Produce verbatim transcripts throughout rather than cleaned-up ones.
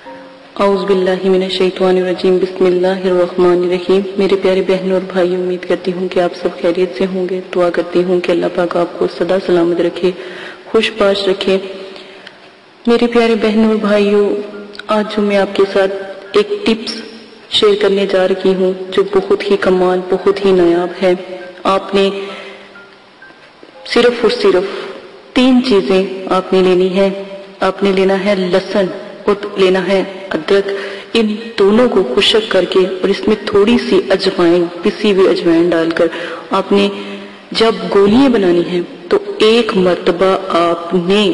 اعوذ باللہ من الشیطان الرجیم، بسم اللہ الرحمن الرحیم۔ میرے پیارے بہنوں اور بھائیوں، امید کرتی ہوں کہ آپ سب خیریت سے ہوں گے۔ دعا کرتی ہوں کہ اللہ پاک آپ کو سدا سلامت رکھے، خوش باش رکھے۔ میرے پیارے بہنوں اور بھائیوں، آج جو میں آپ کے ساتھ ایک ٹپس شیئر کرنے جا رہی ہوں جو بہت ہی کمال، بہت ہی نایاب ہے۔ آپ نے صرف اور صرف تین چیزیں آپ نے لینی ہے۔ آپ نے لینا ہے لہسن اور لینا ہے ادرک۔ ان دونوں کو خشک کر کے اور اس میں تھوڑی سی اجوائن، پسی ہوئی اجوائن ڈال کر آپ نے جب گولیاں بنانی ہیں تو ایک مرتبہ آپ نے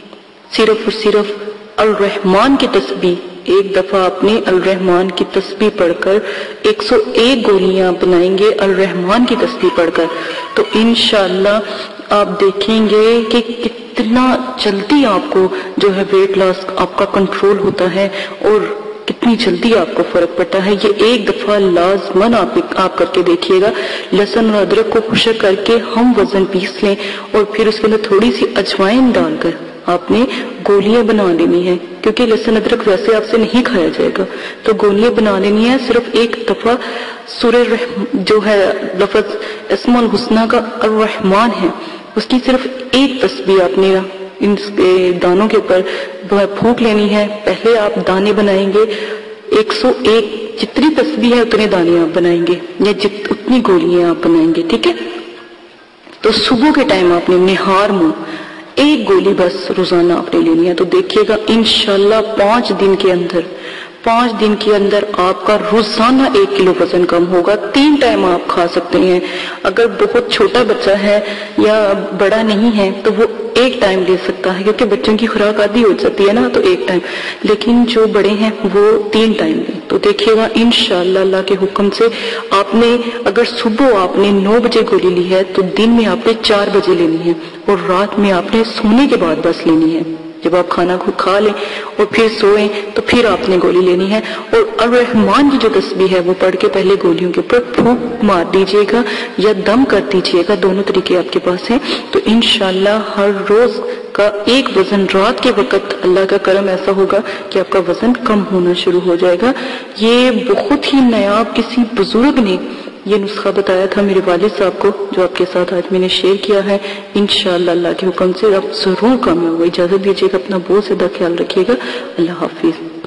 صرف اور صرف الرحمن کی تسبیح، ایک دفعہ آپ نے الرحمن کی تسبیح پڑھ کر ایک سو ایک گولیاں بنائیں گے الرحمن کی تسبیح پڑھ کر، تو انشاءاللہ آپ دیکھیں گے کہ کتنا جلدی آپ کو جو ہے ویٹ لاس آپ کا کنٹرول ہوتا ہے اور کتنی جلدی آپ کو فرق پڑتا ہے۔ یہ ایک دفعہ لازماً آپ آپ کر کے دیکھیے گا۔ لہسن اور ادرک کو خشک کر کے ہم وزن پیس لیں اور پھر اس کے اندر تھوڑی سی اجوائن ڈال کر آپ نے گولیاں بنا لینی ہے، کیونکہ لہسن ادرک ویسے آپ سے نہیں کھایا جائے گا، تو گولیاں بنا لینی ہے۔ صرف ایک دفعہ سورہ جو ہے لفظ اسم الحسنہ کا الرحمن ہے، اس کی صرف ایک تسبیح آپ نے ان دانوں کے اوپر پھونک لینی ہے۔ پہلے آپ دانے بنائیں گے ایک سو ایک، جتنی تسبیح ہے اتنے دانے آپ بنائیں گے یا جت اتنی گولیاں آپ بنائیں گے، ٹھیک ہے؟ تو صبح کے ٹائم آپ نے نہار منہ ایک گولی بس روزانہ آپ نے لینی ہے، تو دیکھیے گا انشاءاللہ پانچ دن کے اندر پانچ دن کے اندر آپ کا روزانہ ایک کلو وزن کم ہوگا۔ تین ٹائم آپ کھا سکتے ہیں۔ اگر بہت چھوٹا بچہ ہے یا بڑا نہیں ہے تو وہ ایک ٹائم لے سکتا ہے، کیونکہ بچوں کی خوراک آدھی ہو جاتی ہے نا، تو ایک ٹائم، لیکن جو بڑے ہیں وہ تین ٹائم لیں۔ تو دیکھیے گا انشاءاللہ اللہ کے حکم سے آپ نے اگر صبح آپ نے نو بجے گولی لی ہے تو دن میں آپ نے چار بجے لینی ہے اور رات میں آپ نے سونے کے بعد بس لینی ہے۔ جب آپ کھانا کو کھا لیں اور پھر سوئیں تو پھر آپ نے گولی لینی ہے، اور الرحمن کی جو تسبیح ہے وہ پڑھ کے پہلے گولیوں کے اوپر پھونک مار دیجیے گا یا دم کر دیجیے گا، دونوں طریقے آپ کے پاس ہیں، تو انشاءاللہ ہر روز کا ایک وزن رات کے وقت اللہ کا کرم ایسا ہوگا کہ آپ کا وزن کم ہونا شروع ہو جائے گا۔ یہ بہت ہی نایاب کسی بزرگ نے یہ نسخہ بتایا تھا میرے والد صاحب کو، جو آپ کے ساتھ آج میں نے شیئر کیا ہے۔ انشاءاللہ اللہ کے حکم سے آپ ضرور کامیاب ہوگا۔ اجازت دیجیے گا، اپنا بہت زیادہ خیال رکھیے گا۔ اللہ حافظ۔